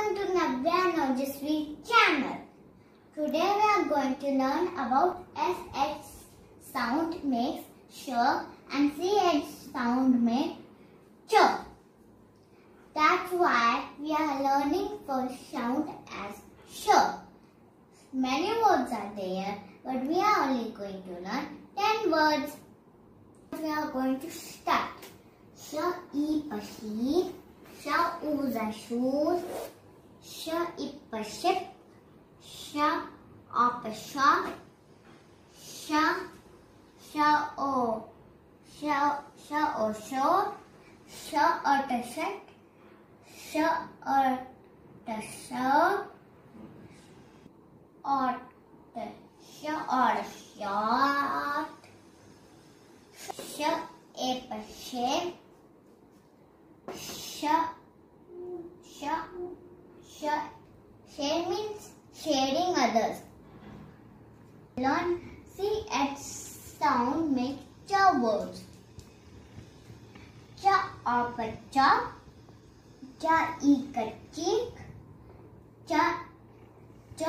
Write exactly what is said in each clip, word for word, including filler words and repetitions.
Welcome to Navya Nojasvi channel. Today we are going to learn about S H sound makes sh and C H sound makes ch. That's why we are learning first sound as sh. Many words are there, but we are only going to learn ten words. We are going to start. Sh I pa sheep, sh u za shoes, sh I pa ship, sh o pa shop, sh sh o sh sh o show, sh o ta shirt, sh o ta shirt, or the sh or short, sh a pa shape, sh sh sh shade means shading others. Learn C H sound make ch words. Ch o pa chop, ch I ka cheek, ch ch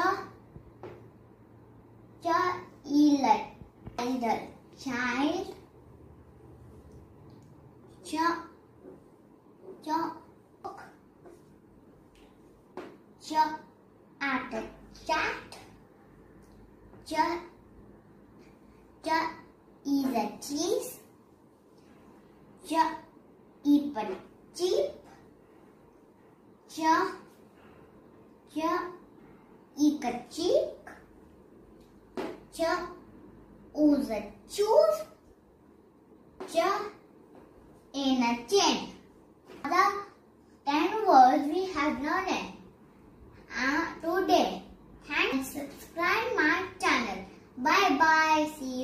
ch I la child, ch ch ch at a chat, ch ch is a cheese, ch I pa cheap, ch ch I ka cheek, ch u is a choose, ch in a chain. The ten words we have learned uh, today. Thanks. Subscribe my channel. Bye bye. See you.